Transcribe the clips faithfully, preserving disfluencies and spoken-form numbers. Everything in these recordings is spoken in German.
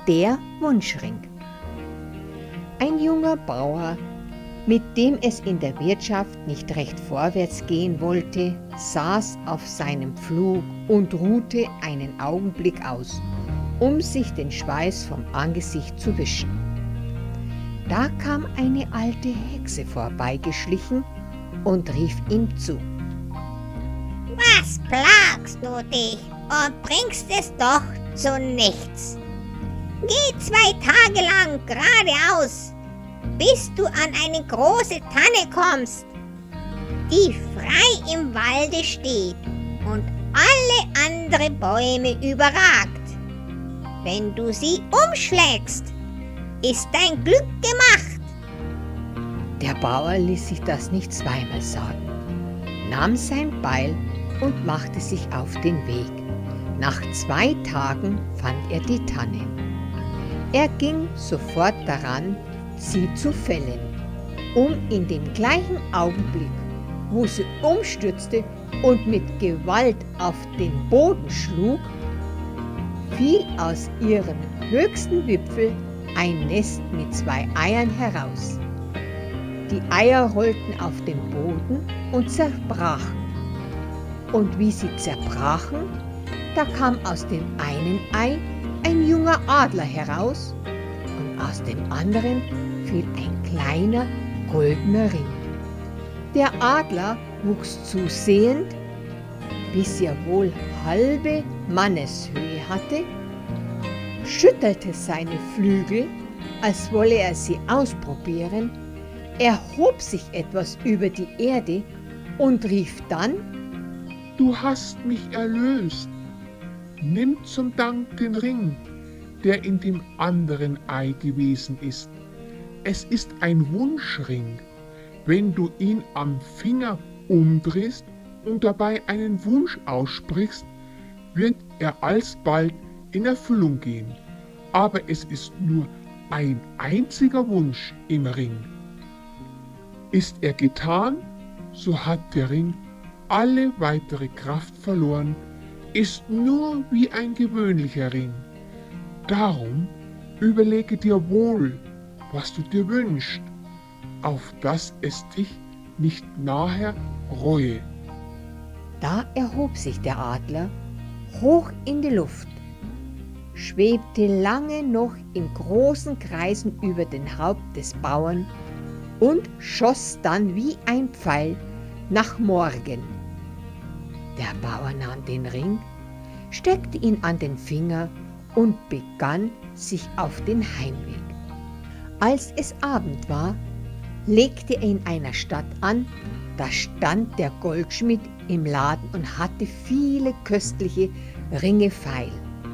der Wunschring. Ein junger Bauer, mit dem es in der Wirtschaft nicht recht vorwärts gehen wollte, saß auf seinem Pflug und ruhte einen Augenblick aus, um sich den Schweiß vom Angesicht zu wischen. Da kam eine alte Hexe vorbeigeschlichen und rief ihm zu: »Was plagst du dich und bringst es doch zu nichts? Geh zwei Tage lang geradeaus, bis du an eine große Tanne kommst, die frei im Walde steht und alle andere Bäume überragt. Wenn du sie umschlägst, ist dein Glück gemacht.« Der Bauer ließ sich das nicht zweimal sagen, nahm sein Beil und machte sich auf den Weg. Nach zwei Tagen fand er die Tanne. Er ging sofort daran, sie zu fällen, um in dem gleichen Augenblick, wo sie umstürzte und mit Gewalt auf den Boden schlug, fiel aus ihrem höchsten Wipfel ein Nest mit zwei Eiern heraus. Die Eier rollten auf den Boden und zerbrachen. Und wie sie zerbrachen, da kam aus dem einen Ei ein junger Adler heraus und aus dem anderen fiel ein kleiner goldener Ring. Der Adler wuchs zusehend, bis er wohl halbe Manneshöhe hatte, schüttelte seine Flügel, als wolle er sie ausprobieren, erhob sich etwas über die Erde und rief dann: »Du hast mich erlöst. Nimm zum Dank den Ring, der in dem anderen Ei gewesen ist. Es ist ein Wunschring. Wenn du ihn am Finger umdrehst und dabei einen Wunsch aussprichst, wird er alsbald in Erfüllung gehen. Aber es ist nur ein einziger Wunsch im Ring. Ist er getan, so hat der Ring alle weitere Kraft verloren, ist nur wie ein gewöhnlicher Ring. Darum überlege dir wohl, was du dir wünschst, auf dass es dich nicht nachher reue.« Da erhob sich der Adler hoch in die Luft, schwebte lange noch in großen Kreisen über den Haupt des Bauern und schoss dann wie ein Pfeil nach Morgen. Der Bauer nahm den Ring, steckte ihn an den Finger und begann sich auf den Heimweg. Als es Abend war, legte er in einer Stadt an. Da stand der Goldschmied im Laden und hatte viele köstliche Ringe feil.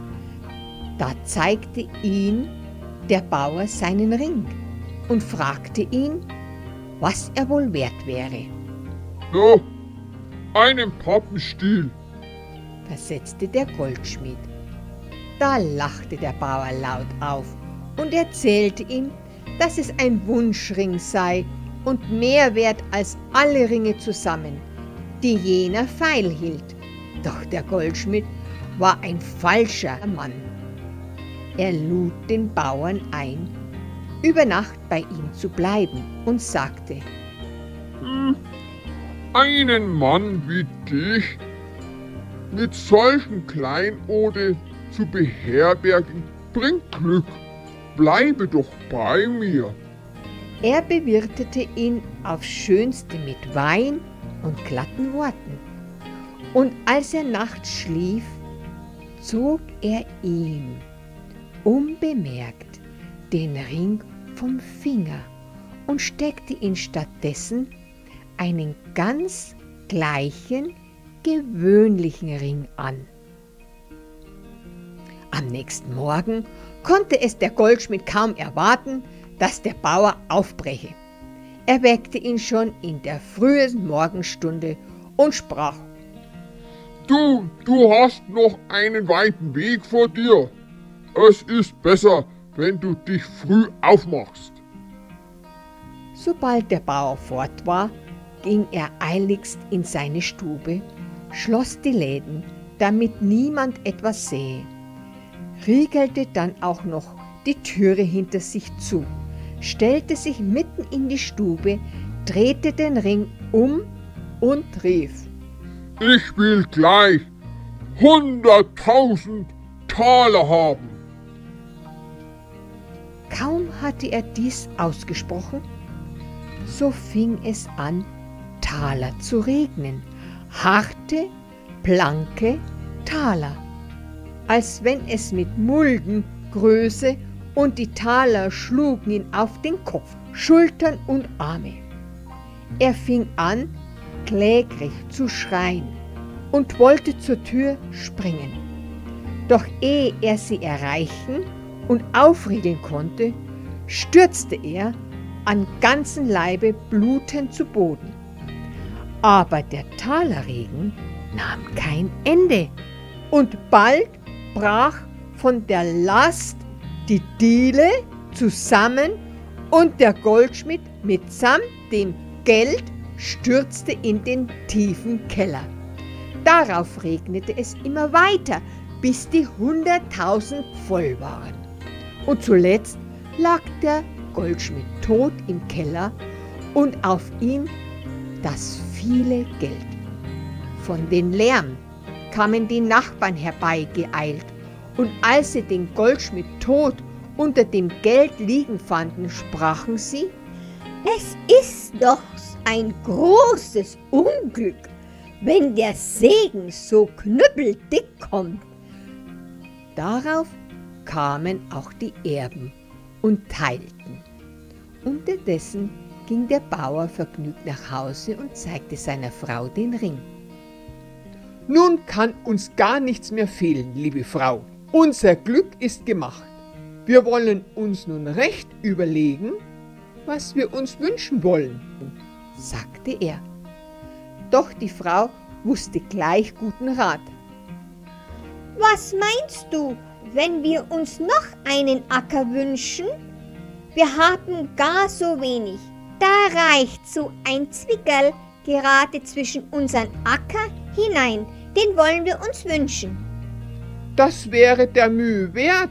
Da zeigte ihn der Bauer seinen Ring und fragte ihn, was er wohl wert wäre. »Ja, einen Pappenstiel«, versetzte der Goldschmied. Da lachte der Bauer laut auf und erzählte ihm, dass es ein Wunschring sei und mehr wert als alle Ringe zusammen, die jener feil hielt. Doch der Goldschmied war ein falscher Mann. Er lud den Bauern ein, über Nacht bei ihm zu bleiben und sagte: »Hm, einen Mann wie dich mit solchen Kleinode zu beherbergen, bringt Glück. Bleibe doch bei mir.« Er bewirtete ihn aufs Schönste mit Wein und glatten Worten. Und als er nachts schlief, zog er ihm unbemerkt den Ring vom Finger und steckte ihn stattdessen einen ganz gleichen, gewöhnlichen Ring an. Am nächsten Morgen konnte es der Goldschmied kaum erwarten, dass der Bauer aufbreche. Er weckte ihn schon in der frühen Morgenstunde und sprach: »Du, du hast noch einen weiten Weg vor dir. Es ist besser, wenn du dich früh aufmachst.« Sobald der Bauer fort war, ging er eiligst in seine Stube, schloss die Läden, damit niemand etwas sähe, riegelte dann auch noch die Türe hinter sich zu, stellte sich mitten in die Stube, drehte den Ring um und rief: Ich will gleich hunderttausend Taler haben. Kaum hatte er dies ausgesprochen, so fing es an, Taler zu regnen, harte, blanke Taler, als wenn es mit Mulden Größe, und die Taler schlugen ihn auf den Kopf, Schultern und Arme. Er fing an, kläglich zu schreien und wollte zur Tür springen. Doch ehe er sie erreichen und aufriegeln konnte, stürzte er an ganzem Leibe blutend zu Boden. Aber der Talerregen nahm kein Ende, und bald brach von der Last die Diele zusammen, und der Goldschmied mitsamt dem Geld stürzte in den tiefen Keller. Darauf regnete es immer weiter, bis die hunderttausend voll waren. Und zuletzt lag der Goldschmied tot im Keller und auf ihm das viele Geld. Von den Lärm kamen die Nachbarn herbeigeeilt, und als sie den Goldschmied tot unter dem Geld liegen fanden, sprachen sie: Es ist doch ein großes Unglück, wenn der Segen so knüppeldick kommt. Darauf kamen auch die Erben und teilten. Unterdessen ging der Bauer vergnügt nach Hause und zeigte seiner Frau den Ring. Nun kann uns gar nichts mehr fehlen, liebe Frau. Unser Glück ist gemacht. Wir wollen uns nun recht überlegen, was wir uns wünschen wollen, sagte er. Doch die Frau wusste gleich guten Rat. Was meinst du, wenn wir uns noch einen Acker wünschen? Wir haben gar so wenig. Da reicht so ein Zwickerl gerade zwischen unseren Acker hinein. Den wollen wir uns wünschen. Das wäre der Mühe wert.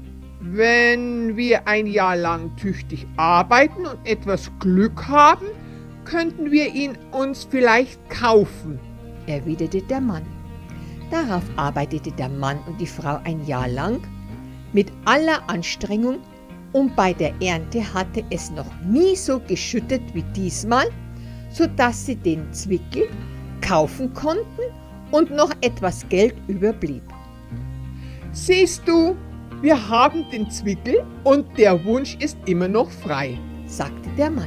Wenn wir ein Jahr lang tüchtig arbeiten und etwas Glück haben, könnten wir ihn uns vielleicht kaufen, erwiderte der Mann. Darauf arbeitete der Mann und die Frau ein Jahr lang mit aller Anstrengung, und bei der Ernte hatte es noch nie so geschüttet wie diesmal, so dass sie den Zwickel kaufen konnten und noch etwas Geld überblieb. Siehst du, wir haben den Zwickel und der Wunsch ist immer noch frei, sagte der Mann.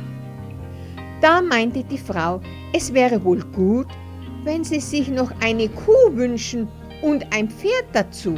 Da meinte die Frau, es wäre wohl gut, wenn sie sich noch eine Kuh wünschen und ein Pferd dazu.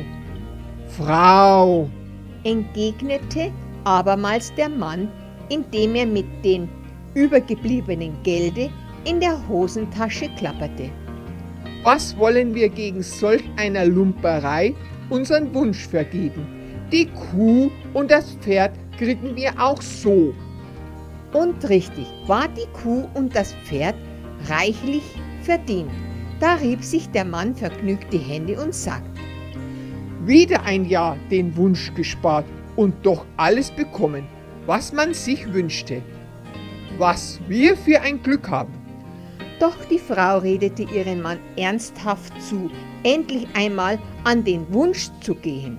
Frau, entgegnete abermals der Mann, indem er mit dem übergebliebenen Gelde in der Hosentasche klapperte. Was wollen wir gegen solch einer Lumperei unseren Wunsch vergeben? Die Kuh und das Pferd kriegen wir auch so. Und richtig war die Kuh und das Pferd reichlich verdient. Da rieb sich der Mann vergnügt die Hände und sagte: Wieder ein Jahr den Wunsch gespart und doch alles bekommen, was man sich wünschte. Was wir für ein Glück haben. Doch die Frau redete ihren Mann ernsthaft zu, endlich einmal an den Wunsch zu gehen.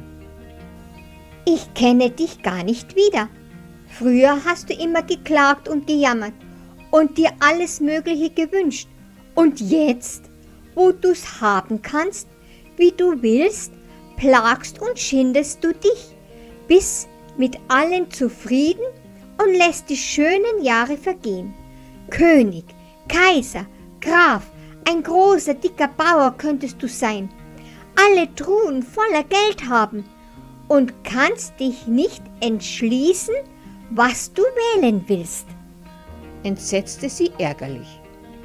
Ich kenne dich gar nicht wieder. Früher hast du immer geklagt und gejammert und dir alles Mögliche gewünscht. Und jetzt, wo du's haben kannst, wie du willst, plagst und schindest du dich, bist mit allen zufrieden und lässt die schönen Jahre vergehen. König, Kaiser, Graf, ein großer, dicker Bauer könntest du sein, alle Truhen voller Geld haben und kannst dich nicht entschließen, was du wählen willst, entsetzte sie ärgerlich.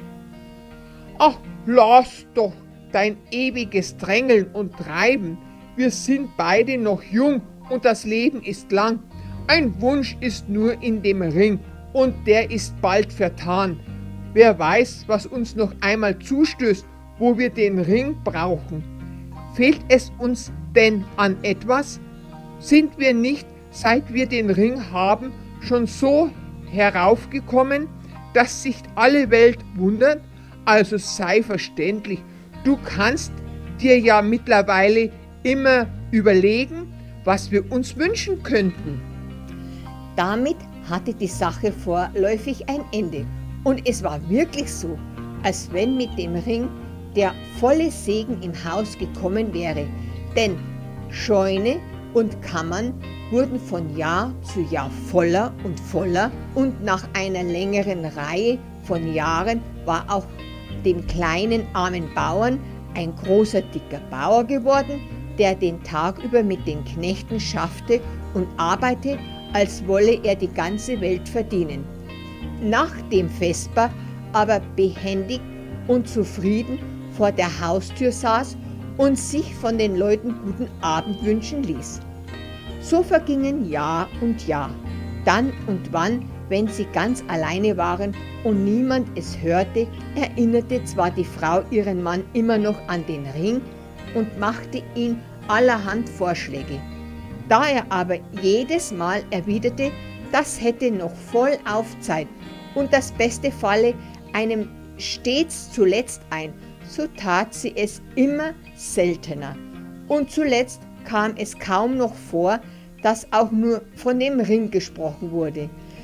Ach, lass doch dein ewiges Drängeln und Treiben. Wir sind beide noch jung und das Leben ist lang. Ein Wunsch ist nur in dem Ring und der ist bald vertan. Wer weiß, was uns noch einmal zustößt, wo wir den Ring brauchen. Fehlt es uns denn an etwas? Sind wir nicht seit wir den Ring haben, schon so heraufgekommen, dass sich alle Welt wundert? Also sei verständlich, du kannst dir ja mittlerweile immer überlegen, was wir uns wünschen könnten. Damit hatte die Sache vorläufig ein Ende. Und es war wirklich so, als wenn mit dem Ring der volle Segen im Haus gekommen wäre. Denn Scheune und Kammern wurden von Jahr zu Jahr voller und voller. Und nach einer längeren Reihe von Jahren war auch dem kleinen armen Bauern ein großer dicker Bauer geworden, der den Tag über mit den Knechten schaffte und arbeitete, als wolle er die ganze Welt verdienen. Nach dem Vesper aber behändig und zufrieden vor der Haustür saß und sich von den Leuten guten Abend wünschen ließ. So vergingen Jahr und Jahr. Dann und wann, wenn sie ganz alleine waren und niemand es hörte, erinnerte zwar die Frau ihren Mann immer noch an den Ring und machte ihm allerhand Vorschläge. Da er aber jedes Mal erwiderte, das hätte noch voll auf Zeit und das Beste falle einem stets zuletzt ein, so tat sie es immer seltener. Und zuletzt kam es kaum noch vor, dass auch nur von dem Ring gesprochen wurde.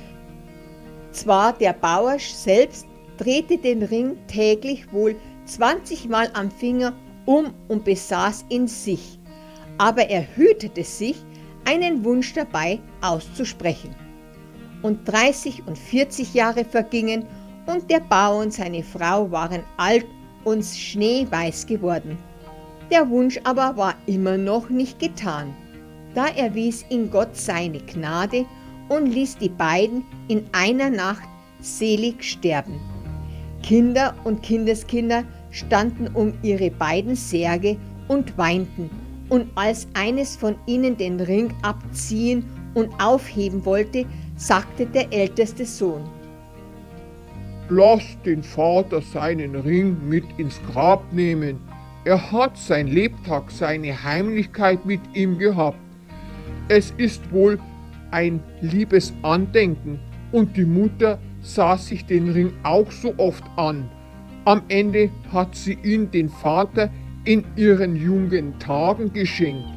Zwar der Bauer selbst drehte den Ring täglich wohl zwanzigmal am Finger um und besaß ihn sich, aber er hütete sich, einen Wunsch dabei auszusprechen. Und dreißig und vierzig Jahre vergingen und der Bauer und seine Frau waren alt und schneeweiß geworden. Der Wunsch aber war immer noch nicht getan. Da erwies ihm Gott seine Gnade und ließ die beiden in einer Nacht selig sterben. Kinder und Kindeskinder standen um ihre beiden Särge und weinten, und als eines von ihnen den Ring abziehen und aufheben wollte, sagte der älteste Sohn: Lass den Vater seinen Ring mit ins Grab nehmen. Er hat sein Lebtag, seine Heimlichkeit mit ihm gehabt. Es ist wohl ein liebes Andenken, und die Mutter sah sich den Ring auch so oft an. Am Ende hat sie ihn den Vater in ihren jungen Tagen geschenkt.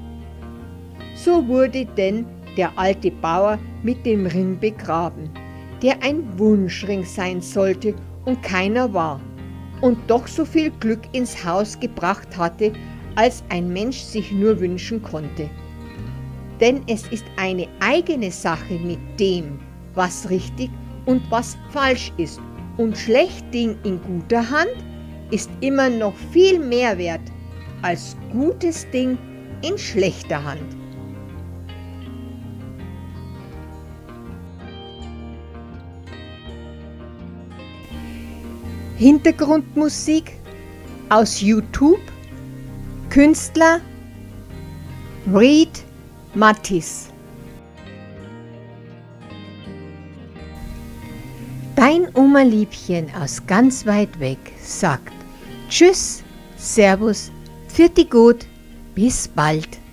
So wurde denn der alte Bauer mit dem Ring begraben, der ein Wunschring sein sollte und keiner war, und doch so viel Glück ins Haus gebracht hatte, als ein Mensch sich nur wünschen konnte. Denn es ist eine eigene Sache mit dem, was richtig und was falsch ist, und schlecht Ding in guter Hand ist immer noch viel mehr wert als gutes Ding in schlechter Hand. Hintergrundmusik aus YouTube, Künstler Reed Mattis. Dein Oma-Liebchen aus ganz weit weg sagt Tschüss, Servus, Pfiat Gut, bis bald.